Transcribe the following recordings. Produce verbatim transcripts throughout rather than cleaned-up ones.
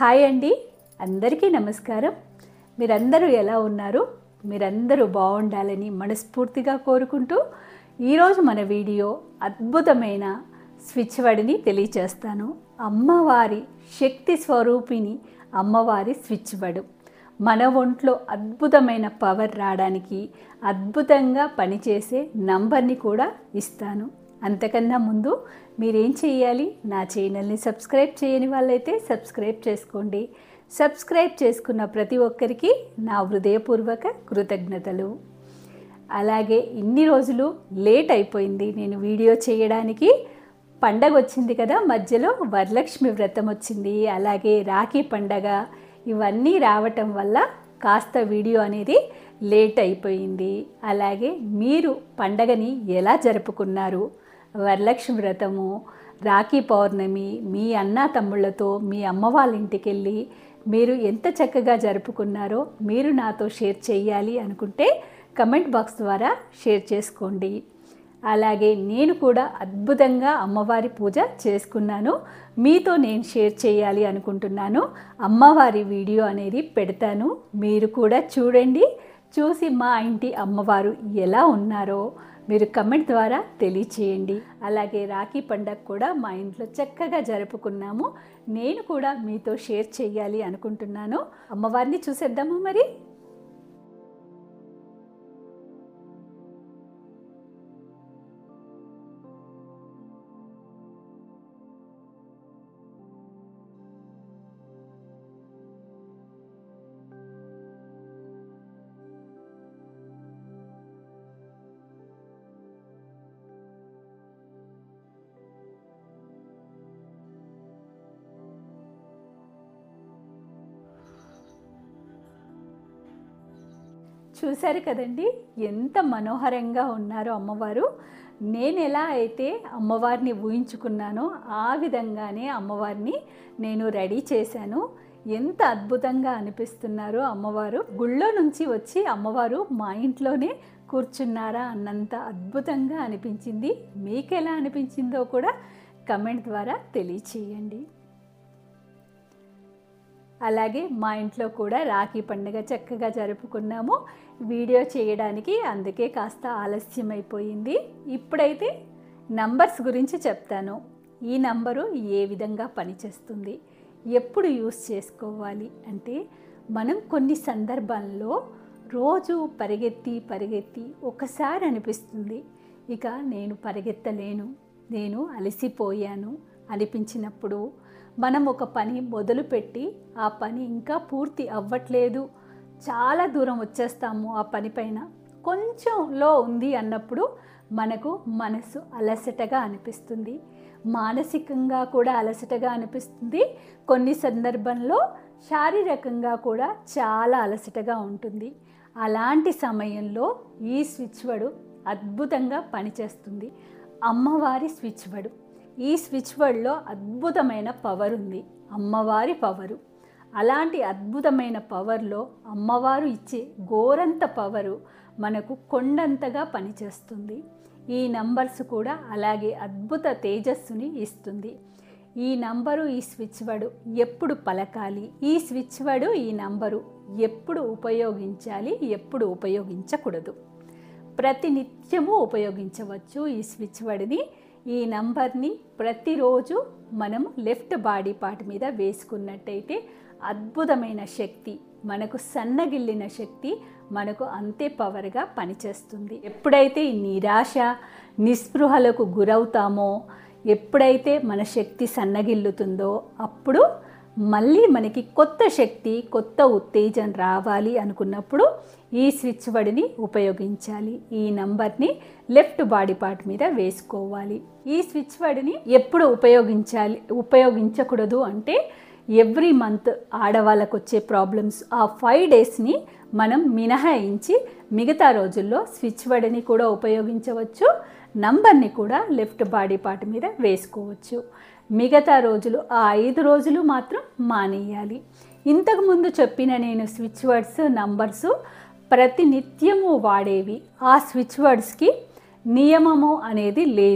Hi అండి, అందరికీ నమస్కారం. మీరందరూ ఎలా ఉన్నారు? మీరందరూ బాగుండాలని మనస్ఫూర్తిగా కోరుకుంటూ ఈరోజు మన వీడియో అద్భుతమైన స్విచ్ వర్డ్ని తెలియచేస్తాను. అమ్మవారి శక్తి స్వరూపిణి అమ్మవారి స్విచ్ వర్డ్. మన ఒంట్లో అద్భుతమైన పవర్ రావడానికి అద్భుతంగా పనిచేసే నంబర్ని కూడా ఇస్తాను. అంతకన్నా ముందు మీరేం చేయాలి, నా ఛానల్ని సబ్స్క్రైబ్ చేయని వాళ్ళైతే సబ్స్క్రైబ్ చేసుకోండి. సబ్స్క్రైబ్ చేసుకున్న ప్రతి ఒక్కరికి నా హృదయపూర్వక కృతజ్ఞతలు. అలాగే ఇన్ని రోజులు లేట్ అయిపోయింది నేను వీడియో చేయడానికి. పండగ వచ్చింది కదా, మధ్యలో వరలక్ష్మి వ్రతం వచ్చింది, అలాగే రాఖీ పండగ, ఇవన్నీ రావటం వల్ల కాస్త వీడియో అనేది లేట్ అయిపోయింది. అలాగే మీరు పండగని ఎలా జరుపుకున్నారు? వరలక్ష్మి వ్రతము, రాఖీ పౌర్ణమి, మీ అన్న తమ్ముళ్ళతో మీ అమ్మ వాళ్ళ ఇంటికి వెళ్ళి మీరు ఎంత చక్కగా జరుపుకున్నారో మీరు నాతో షేర్ చేయాలి అనుకుంటే కమెంట్ బాక్స్ ద్వారా షేర్ చేసుకోండి. అలాగే నేను కూడా అద్భుతంగా అమ్మవారి పూజ చేసుకున్నాను, మీతో నేను షేర్ చేయాలి అనుకుంటున్నాను. అమ్మవారి వీడియో అనేది పెడతాను, మీరు కూడా చూడండి. చూసి మా ఇంటి అమ్మవారు ఎలా ఉన్నారో మీరు కమెంట్ ద్వారా తెలియచేయండి. అలాగే రాఖీ పండగ కూడా మా ఇంట్లో చక్కగా జరుపుకున్నాము, నేను కూడా మీతో షేర్ చేయాలి అనుకుంటున్నాను. అమ్మవారిని చూసేద్దామా మరి? చూశారు కదండి, ఎంత మనోహరంగా ఉన్నారో అమ్మవారు. నేను ఎలా అయితే అమ్మవారిని ఊహించుకున్నానో ఆ విధంగానే అమ్మవారిని నేను రెడీ చేశాను. ఎంత అద్భుతంగా అనిపిస్తున్నారో అమ్మవారు. గుళ్ళో నుంచి వచ్చి అమ్మవారు మా ఇంట్లోనే కూర్చున్నారా అన్నంత అద్భుతంగా అనిపించింది. మీకు ఎలా అనిపించిందో కూడా కమెంట్ ద్వారా తెలియచేయండి. అలాగే మా ఇంట్లో కూడా రాఖీ పండుగ చక్కగా జరుపుకున్నాము. వీడియో చేయడానికి అందుకే కాస్త ఆలస్యం అయిపోయింది. ఇప్పుడైతే నంబర్స్ గురించి చెప్తాను. ఈ నంబరు ఏ విధంగా పనిచేస్తుంది, ఎప్పుడు యూస్ చేసుకోవాలి అంటే, మనం కొన్ని సందర్భాల్లో రోజు పరిగెత్తి పరిగెత్తి ఒకసారి అనిపిస్తుంది, ఇక నేను పరిగెత్తలేను, నేను అలసిపోయాను అనిపించినప్పుడు మనం ఒక పని మొదలుపెట్టి ఆ పని ఇంకా పూర్తి అవ్వట్లేదు, చాలా దూరం వచ్చేస్తాము ఆ పని పైన, కొంచెంలో ఉంది అన్నప్పుడు మనకు మనసు అలసటగా అనిపిస్తుంది, మానసికంగా కూడా అలసటగా అనిపిస్తుంది. కొన్ని సందర్భంలో శారీరకంగా కూడా చాలా అలసటగా ఉంటుంది. అలాంటి సమయంలో ఈ స్విచ్ వర్డ్ అద్భుతంగా పనిచేస్తుంది. అమ్మవారి స్విచ్ వర్డ్. ఈ స్విచ్ వర్డ్లో అద్భుతమైన పవర్ ఉంది, అమ్మవారి పవరు. అలాంటి అద్భుతమైన పవర్లో అమ్మవారు ఇచ్చే గోరంత పవరు మనకు కొండంతగా పనిచేస్తుంది. ఈ నంబర్స్ కూడా అలాగే అద్భుత తేజస్సుని ఇస్తుంది. ఈ నంబరు, ఈ స్విచ్ వర్డ్ ఎప్పుడు పలకాలి, ఈ స్విచ్ వర్డ్, ఈ నంబరు ఎప్పుడు ఉపయోగించాలి, ఎప్పుడు ఉపయోగించకూడదు, ప్రతినిత్యము ఉపయోగించవచ్చు ఈ స్విచ్ వర్డ్ని. ఈ నంబర్ని ప్రతిరోజు మనం లెఫ్ట్ బాడీ పార్ట్ మీద వేసుకున్నట్టయితే అద్భుతమైన శక్తి, మనకు సన్నగిల్లిన శక్తి మనకు అంతే పవర్గా పనిచేస్తుంది. ఎప్పుడైతే నిరాశ నిస్పృహలకు గురవుతామో, ఎప్పుడైతే మన శక్తి సన్నగిల్లుతుందో అప్పుడు మళ్ళీ మనకి కొత్త శక్తి, కొత్త ఉత్తేజం రావాలి అనుకున్నప్పుడు ఈ స్విచ్ వర్డ్ని ఉపయోగించాలి. ఈ నంబర్ని లెఫ్ట్ బాడీ పార్ట్ మీద వేసుకోవాలి. ఈ స్విచ్ వర్డ్ని ఎప్పుడు ఉపయోగించాలి, ఉపయోగించకూడదు అంటే, ఎవ్రీ మంత్ ఆడవాళ్ళకు వచ్చే ప్రాబ్లమ్స్ ఆ ఫైవ్ డేస్ని మనం మినహాయించి మిగతా రోజుల్లో స్విచ్ వర్డ్ని కూడా ఉపయోగించవచ్చు, నంబర్ని కూడా లెఫ్ట్ బాడీ పార్ట్ మీద వేసుకోవచ్చు. మిగతా రోజులు ఆ ఐదు రోజులు మాత్రం మానేయాలి. ఇంతకుముందు చెప్పిన నేను స్విచ్ వర్డ్స్, నంబర్స్ ప్రతి నిత్యము వాడేవి. ఆ స్విచ్ వర్డ్స్కి నియమము అనేది లేదు.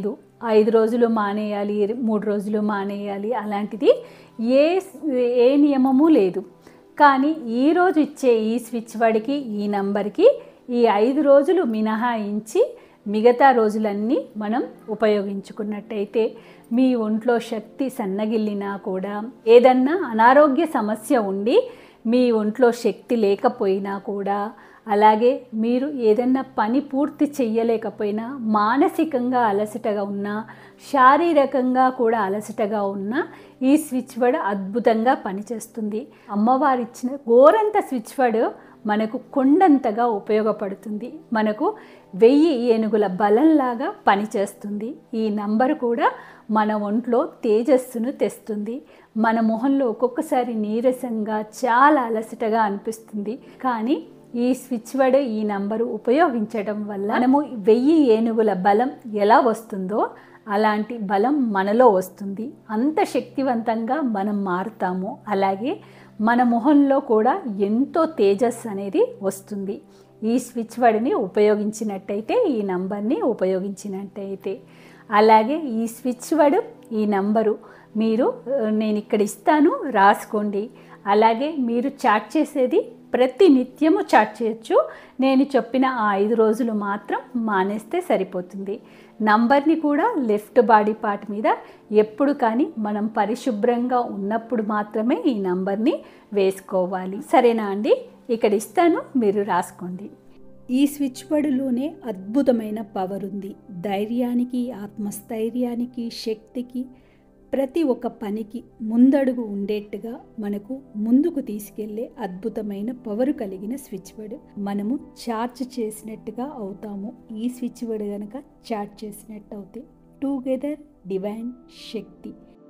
ఐదు రోజులు మానేయాలి, మూడు రోజులు మానేయాలి, అలాంటిది ఏ ఏ నియమము లేదు. కానీ ఈరోజు ఇచ్చే ఈ స్విచ్ వర్డ్కి, ఈ నంబర్కి ఈ ఐదు రోజులు మినహాయించి మిగతా రోజులన్నీ మనం ఉపయోగించుకున్నట్టయితే మీ ఒంట్లో శక్తి సన్నగిల్లినా కూడా, ఏదన్నా అనారోగ్య సమస్య ఉండి మీ ఒంట్లో శక్తి లేకపోయినా కూడా, అలాగే మీరు ఏదన్నా పని పూర్తి చెయ్యలేకపోయినా, మానసికంగా అలసటగా ఉన్నా, శారీరకంగా కూడా అలసటగా ఉన్నా ఈ స్విచ్ వర్డ్ అద్భుతంగా పనిచేస్తుంది. అమ్మవారు ఇచ్చిన గోరంత స్విచ్ వర్డ్ మనకు కొండంతగా ఉపయోగపడుతుంది. మనకు వెయ్యి ఏనుగుల బలంలాగా పనిచేస్తుంది. ఈ నంబరు కూడా మన ఒంట్లో తేజస్సును తెస్తుంది. మన మొహంలో ఒక్కొక్కసారి నీరసంగా చాలా అలసటగా అనిపిస్తుంది. కానీ ఈ స్విచ్ వర్డ్, ఈ నంబరు ఉపయోగించడం వల్ల మనము వెయ్యి ఏనుగుల బలం ఎలా వస్తుందో అలాంటి బలం మనలో వస్తుంది. అంత శక్తివంతంగా మనం మారుతాము. అలాగే మన మొహంలో కూడా ఎంతో తేజస్సు అనేది వస్తుంది. ఈ స్విచ్ వర్డ్ని ఉపయోగించినట్టయితే, ఈ నంబర్ని ఉపయోగించినట్టయితే. అలాగే ఈ స్విచ్ వర్డ్, ఈ నంబరు మీరు నేను ఇక్కడ ఇస్తాను, రాసుకోండి. అలాగే మీరు చాట్ చేసేది ప్రతి నిత్యము చాట్ చేయొచ్చు. నేను చెప్పిన ఆ ఐదు రోజులు మాత్రం మానేస్తే సరిపోతుంది. నంబర్ని కూడా లెఫ్ట్ బాడీ పార్ట్ మీద ఎప్పుడు కానీ మనం పరిశుభ్రంగా ఉన్నప్పుడు మాత్రమే ఈ నంబర్ని వేసుకోవాలి. సరేనా అండి? ఇక్కడ ఇస్తాను, మీరు రాసుకోండి. ఈ స్విచ్ వర్డ్లోనే అద్భుతమైన పవర్ ఉంది. ధైర్యానికి, ఆత్మస్థైర్యానికి, శక్తికి, ప్రతి ఒక్క పనికి ముందడుగు ఉండేట్టుగా మనకు ముందుకు తీసుకెళ్లే అద్భుతమైన పవర్ కలిగిన స్విచ్ వర్డ్. మనము చార్జ్ చేసినట్టుగా అవుతాము ఈ స్విచ్ వర్డ్ కనుక చార్జ్ చేసినట్టు అవుతే. టుగెదర్ డివైన్ శక్తి,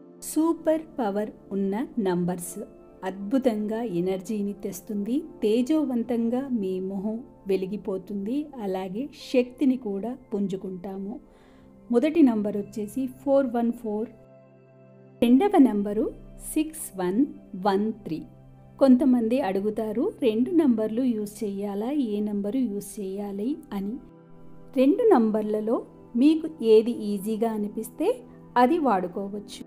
సూపర్ పవర్ ఉన్న నంబర్స్. అద్భుతంగా ఎనర్జీని తెస్తుంది. తేజోవంతంగా మీ మొహం వెలిగిపోతుంది. అలాగే శక్తిని కూడా పుంజుకుంటాము. మొదటి నంబర్ వచ్చేసి ఫోర్ వన్ ఫోర్. రెండవ number six one one three. కొంతమంది అడుగుతారు, రెండు నంబర్లు యూజ్ చేయాలా, ఏ నంబరు యూజ్ చేయాలి అని. రెండు నంబర్లలో మీకు ఏది ఈజీగా అనిపిస్తే అది వాడుకోవచ్చు.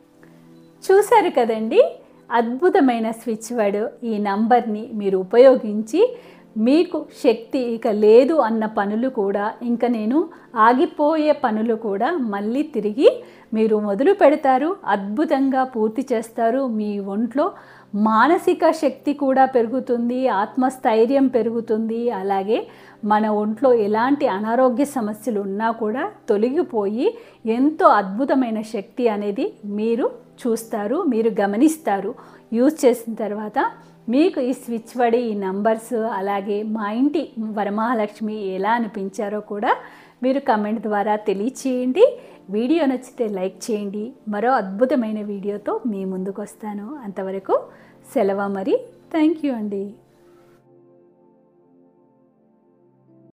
చూశారు కదండి, అద్భుతమైన స్విచ్ వర్డ్. ఈ నంబర్ని మీరు ఉపయోగించి మీకు శక్తి ఇక లేదు అన్న పనులు కూడా, ఇంకా నేను ఆగిపోయే పనులు కూడా మళ్ళీ తిరిగి మీరు మొదలు పెడతారు. అద్భుతంగా పూర్తి చేస్తారు. మీ ఒంట్లో మానసిక శక్తి కూడా పెరుగుతుంది, ఆత్మస్థైర్యం పెరుగుతుంది. అలాగే మన ఒంట్లో ఎలాంటి అనారోగ్య సమస్యలు ఉన్నా కూడా తొలగిపోయి ఎంతో అద్భుతమైన శక్తి అనేది మీరు చూస్తారు, మీరు గమనిస్తారు. యూజ్ చేసిన తర్వాత మీకు ఈ స్విచ్ వర్డ్, ఈ నంబర్స్, అలాగే మా ఇంటి వరమహాలక్ష్మి ఎలా అనిపించారో కూడా మీరు కమెంట్ ద్వారా తెలియచేయండి. వీడియో నచ్చితే లైక్ చేయండి. మరో అద్భుతమైన వీడియోతో మీ ముందుకు వస్తాను. అంతవరకు సెలవు మరి. థ్యాంక్ యూ అండి.